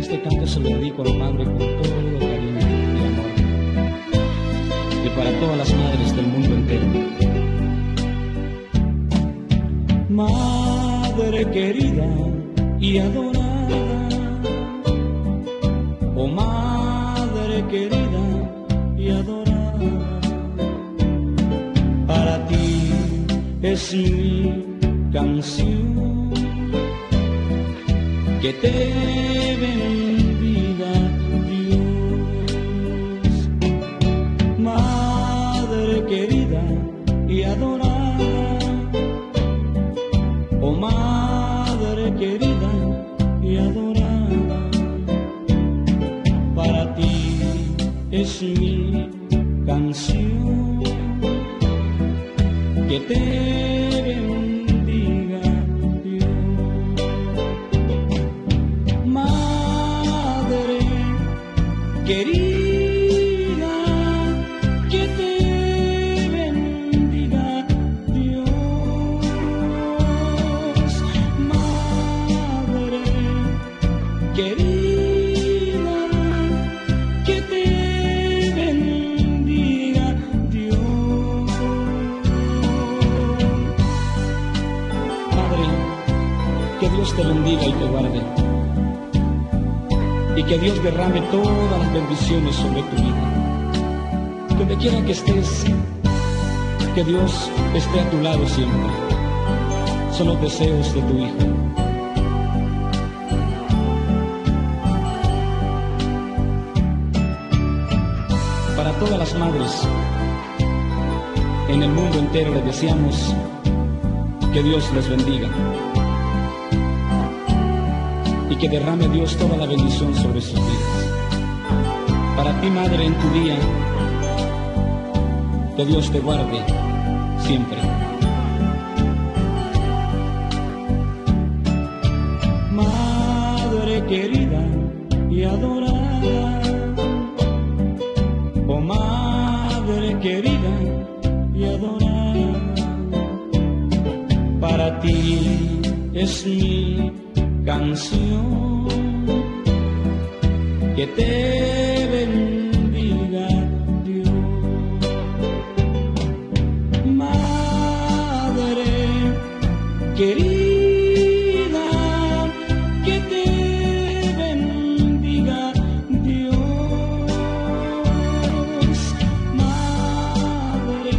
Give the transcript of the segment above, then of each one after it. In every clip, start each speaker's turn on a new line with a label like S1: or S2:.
S1: este canto se lo dedico a la madre con todo cariño y amor. Y para todas las madres del mundo entero. Madre querida y adorada, oh madre querida y adorada, para ti es mi canción, que te bendiga Dios. Madre querida y adorada, oh madre querida y adorada, para ti es mi canción, que te bendiga Dios. Madre querida, que te bendiga Dios. Madre querida, que te bendiga Dios. Madre, que Dios te bendiga y te guarde, y que Dios derrame todas las bendiciones sobre tu vida. Donde quiera que estés, que Dios esté a tu lado siempre. Son los deseos de tu hijo. Para todas las madres en el mundo entero les deseamos que Dios les bendiga y que derrame Dios toda la bendición sobre sus vidas. Para ti, madre, en tu día, que Dios te guarde siempre. Madre querida y adorada, oh madre querida y adorada, para ti es mi canción, que te bendiga Dios. Madre querida, que te bendiga Dios. Madre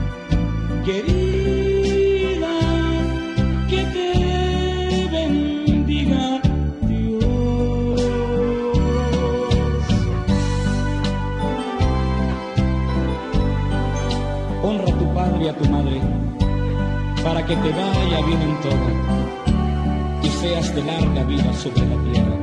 S1: querida, que te bendiga Dios. Honra a tu padre y a tu madre, para que te vaya bien en todo y seas de larga vida sobre la tierra.